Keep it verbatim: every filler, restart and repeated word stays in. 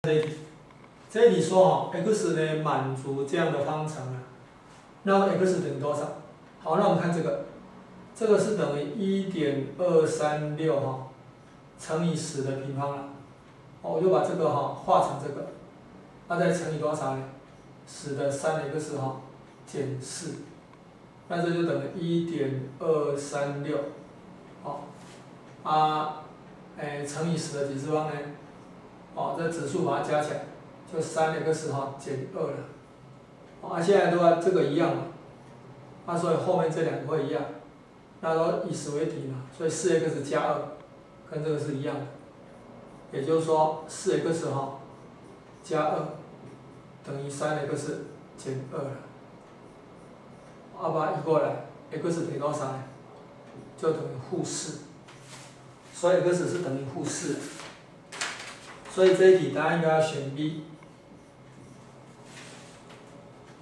这一题，这一题说哦 x 呢满足这样的方程啊，那么 x 等于多少？好，那我们看这个，这个是等于一点二三六哈乘以十的平方了。哦，我就把这个哈化成这个，那再乘以多少呢？十的三 x 哈减四，那这就等于一点二三六，好，啊，哎乘以十的几次方呢？哦，这指数把它加起来，就三 x 哈减二了。啊，现在都要这个一样嘛，那所以后面这两个会一样，那都以十为底嘛，所以四 x 加二跟这个是一样的，也就是说四 x 哈加二等于三 x 减二了。啊，把它移过来 ，x 等于多少呢？就等于负四，所以 x 是等于负四。所以这一题答案应该要选 B。